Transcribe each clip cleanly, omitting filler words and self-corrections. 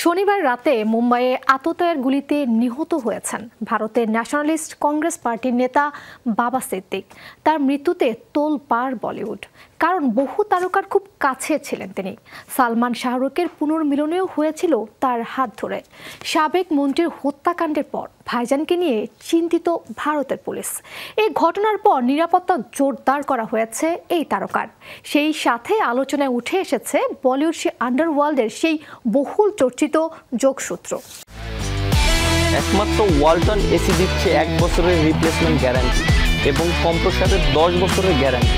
শনিবার রাতে মুম্বাইয়ে আততায়ীর গুলিতে নিহত হয়েছেন ভারতের ন্যাশনালিস্ট কংগ্রেস পার্টির নেতা বাবা সিদ্দিক। তার মৃত্যুতে তোলপাড় বলিউড, কারণ বহু তারকার খুব কাছে ছিলেন তিনি। সালমান শাহরুখের পুনর্মিলনেও হয়েছিল তার হাত ধরে। সাবেক মন্ত্রীর হত্যাকাণ্ডের পর ভাইজানকে নিয়ে চিন্তিত ভারতের পুলিশ। এই ঘটনার পর নিরাপত্তা জোরদার করা হয়েছে এই তারকার। সেই সাথে আলোচনায় উঠে এসেছে বলিউড আন্ডারওয়ার্ল্ডের সেই বহুল চর্চিত যোগসূত্র। একমাত্র ওয়ালটন এসি দিচ্ছে 1 বছরের রিপ্লেসমেন্ট গ্যারান্টি এবং কম্প্রেসরের 10 বছরের গ্যারান্টি।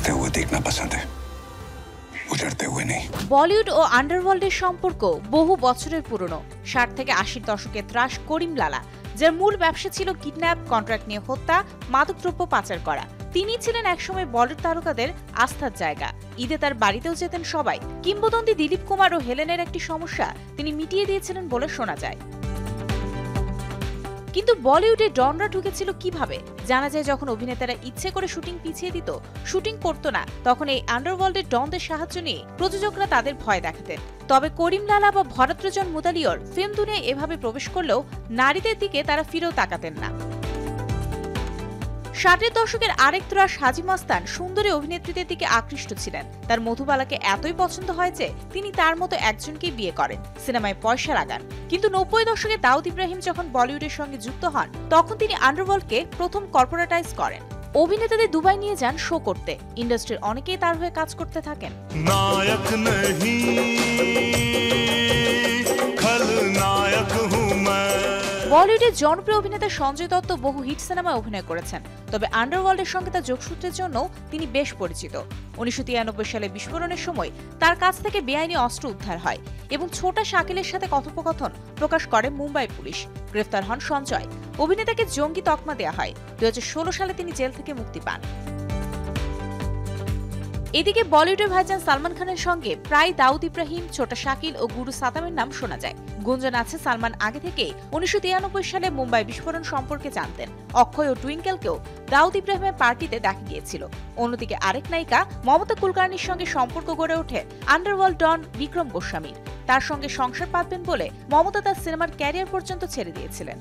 বলিউড ও আন্ডারওয়ার্ল্ডের সম্পর্ক বহু বছরের পুরনো। 60 থেকে 80 দশকে ত্রাস করিম লালা, যার মূল ব্যবসা ছিল কিডন্যাপ, কন্ট্রাক্ট নিয়ে হত্যা, মাদকদ্রব্য পাচার করা। তিনি ছিলেন একসময় বলিউড তারকাদের আস্থার জায়গা। ঈদে তার বাড়িতেও যেতেন সবাই। কিংবদন্তি দিলীপ কুমার ও হেলেনের একটি সমস্যা তিনি মিটিয়ে দিয়েছিলেন বলে শোনা যায়। কিন্তু বলিউডে ডনরা ঢুকেছিল কিভাবে? জানা যায়, যখন অভিনেতারা ইচ্ছে করে শুটিং পিছিয়ে দিত, শুটিং করতো না, তখন এই আন্ডারওয়ার্ল্ডের ডনদের সাহায্য নিয়ে প্রযোজকরা তাদের ভয় দেখাতেন। তবে করিম লালা বা ভরদ্রজন মুদালিয়র ফিল্ম দুনিয়ায় এভাবে প্রবেশ করলেও নারীদের দিকে তারা ফিরেও তাকাতেন না। 60-এর দশকের আরেক ত্রাস হাজি মাস্তান সুন্দরী অভিনেত্রীদের দিকে আকৃষ্ট ছিলেন। তার মধুবালাকে এতই পছন্দ হয় যে তিনি তার মতো একজনকে বিয়ে করেন, সিনেমায় পয়সা লাগান। কিন্তু 90 দশকে দাউদ ইব্রাহিম যখন বলিউডের সঙ্গে যুক্ত হন, তখন তিনি আন্ডারওয়ার্ল্ডকে প্রথম কর্পোরেটাইজ করেন। অভিনেতাদের দুবাই নিয়ে যান শো করতে। ইন্ডাস্ট্রির অনেকেই তার হয়ে কাজ করতে থাকেন। বলিউডের জনপ্রিয় অভিনেতা সঞ্জয় দত্ত বহু হিট সিনেমায় অভিনয় করেছেন, তবে আন্ডারওয়ার্ল্ডের সঙ্গে তার যোগসূত্রের জন্য তিনি বেশ পরিচিত। 1993 সালে বিস্ফোরণের সময় তার কাছ থেকে বেআইনি অস্ত্র উদ্ধার হয় এবং ছোটা শাকিলের সাথে কথোপকথন প্রকাশ করে মুম্বাই পুলিশ। গ্রেফতার হন সঞ্জয়। অভিনেতাকে জঙ্গি তকমা দেওয়া হয়। 2016 সালে তিনি জেল থেকে মুক্তি পান। এদিকে বলিউডের ভাইজান সালমান খানের সঙ্গে প্রায় দাউদ ইব্রাহিম, ছোটা শাকিল ও গুরু সাতামের নাম শোনা যায়। গুঞ্জন আছে সালমান আগে থেকেই 1993 সালে মুম্বাই বিস্ফোরণ সম্পর্কে জানতেন। অক্ষয় ও টুইঙ্কেলকেও দাউদ ইব্রাহিমের পার্টিতে দেখা গিয়েছিল। অন্যদিকে আরেক নায়িকা মমতা কুলকার্নির সঙ্গে সম্পর্ক গড়ে ওঠে আন্ডারওয়ার্ল্ড ডন বিক্রম গোস্বামীর। তার সঙ্গে সংসার পাতবেন বলে মমতা তার সিনেমার ক্যারিয়ার পর্যন্ত ছেড়ে দিয়েছিলেন।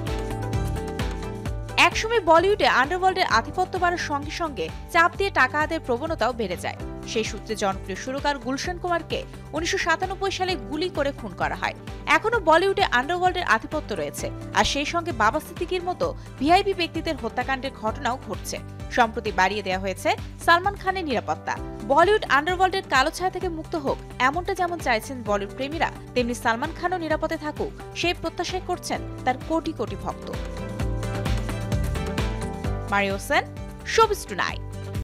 একসময় বলিউডে আন্ডারওয়ার্ল্ডের আধিপত্য বাড়ার সঙ্গে সঙ্গে চাপ দিয়ে টাকা আদায়ের প্রবণতাও বেড়ে যায়। সেই সূত্রে জনপ্রিয় সুরকার গুলশান কুমারকে 1997 সালে গুলি করে খুন করা হয়। এখনো বলিউডে আন্ডারওয়ার্ল্ডের আধিপত্য রয়েছে, আর সেই সঙ্গে বাবা সিদ্দিকীর মতো ভিআইপি ব্যক্তিদের হত্যাকাণ্ডের ঘটনাও ঘটছে। সম্প্রতি বাড়িয়ে দেওয়া হয়েছে সালমান খানের নিরাপত্তা। বলিউড আন্ডারওয়ার্ল্ডের কালো ছায়া থেকে মুক্ত হোক, এমনটা যেমন চাইছেন বলিউড প্রেমীরা, তেমনি সালমান খানও নিরাপদে থাকুক সেই প্রত্যাশাই করছেন তার কোটি কোটি ভক্ত। Mario Sen, showbiz tonight.